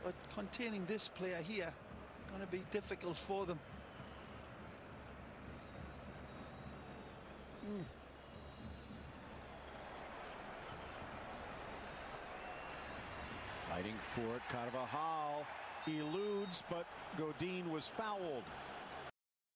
but containing this player here going to be difficult for them. Fighting for it, Carvajal eludes, but Godin was fouled.